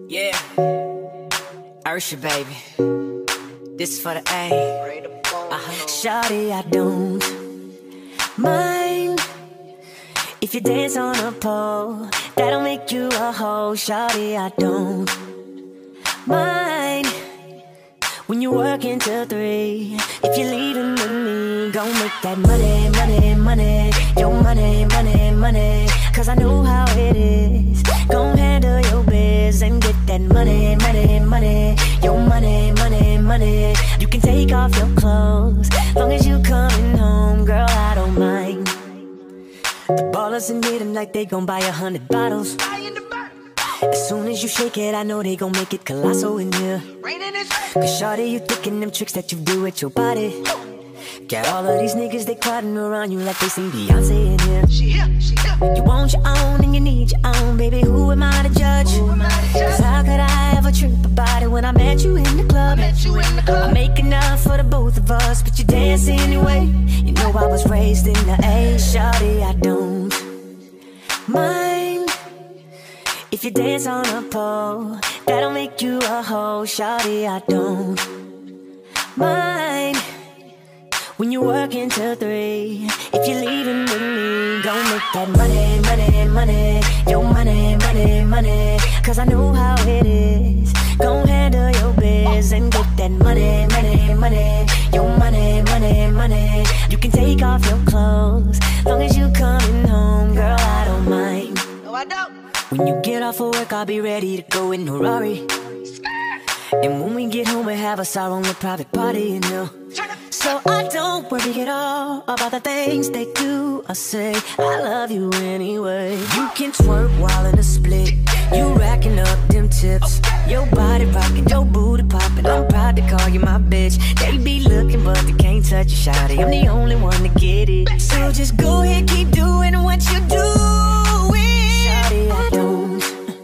Yeah, Usher, baby. This is for the A. Shawty, I don't mind if you dance on a pole. That'll make you a hoe. Shawty, I don't mind when you work until 3. If you're leaving with me, gon' make that money, money, money. Your money, money, money. Cause I know how it is. Gon' handle your biz and get that money, money, money. Your money, money, money. You can take off your clothes, long as you coming home, girl, I don't mind. The ballers in here tonight, they gon' buy 100 bottles. As soon as you shake it, I know they gon' make it colossal in here. Cause shawty, you thinking them tricks that you do with your body. Got all of these niggas, they crowding around you like they seen Beyonce in here. She here. You want your own and you need your own, baby, who am I to judge? Cause how could I ever trip about it when I met you in the club? I make enough for the both of us, but you dance anyway. You know I was raised in the A. Shawty, I don't mind if you dance on a pole. That'll make you a hoe. Shawty, I don't mind when you work until 3. If you're leaving with me, gon' make that money, money, money. Your money, money, money. Cause I know how it is. Gon' handle your biz and get that money, money, money. Your money, money, money. You can take off your clothes, long as you coming home, girl, I don't mind. No, I don't. When you get off of work, I'll be ready to go in a Rari. And when we get home, we have us our own private party, you know. So I don't worry at all about the things they do or say. I love you anyway. You can twerk while in a split. You racking up them tips. Your body rocking, your booty popping. I'm proud to call you my bitch. They be looking but they can't touch you, shawty. I'm the only one to get it. So just go ahead, keep doing what you doing. Shawty, I don't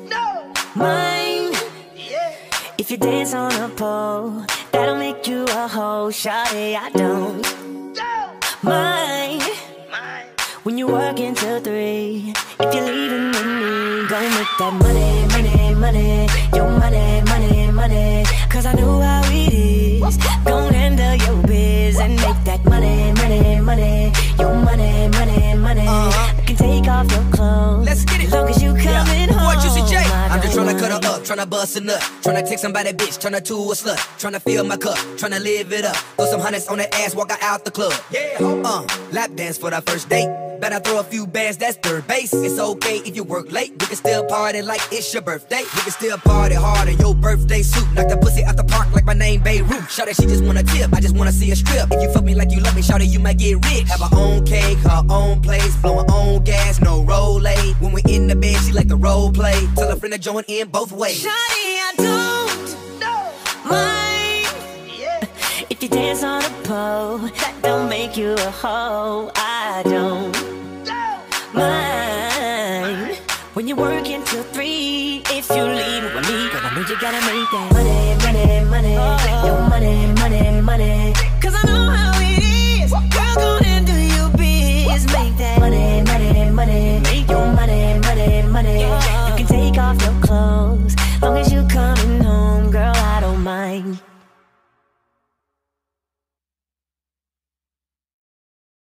mind if you dance on a pole. That'll make you a hoe. Shawty, I don't mind when you work until 3. If you're leaving with me, gon' make that money, money, money. Your money, money, money. Cause I know how it is. Gon' handle your biz and make that money, money, money. Your money, money, money. I can take off your clothes, let's get it. Long as you coming home. What you say, Jay? I'm just tryna cut her up, tryna bust a nut, tryna take somebody bitch, turn her to a slut, tryna fill my cup, tryna live it up. Throw some hundreds on that ass, walk her out the club. Yeah, lap dance for the first date. Better throw a few bands, that's third base. It's okay if you work late. We can still party like it's your birthday. We can still party hard in your birthday suit. Knock the pussy out the park like my name Beirut. Shawty, she just wanna tip, I just wanna see a strip. If you fuck me like you love me, shawty, you might get rich. Have her own cake, her own place, blow her own gas, no roll. When we in the bed, she like the role play. Tell her friend to join in both ways. Shawty, I don't mind if you dance on a pole. That don't make you a hoe. I don't mind when you work until 3. If you leave with me, girl, I know you gotta make that money, money, money. Your money, money, money.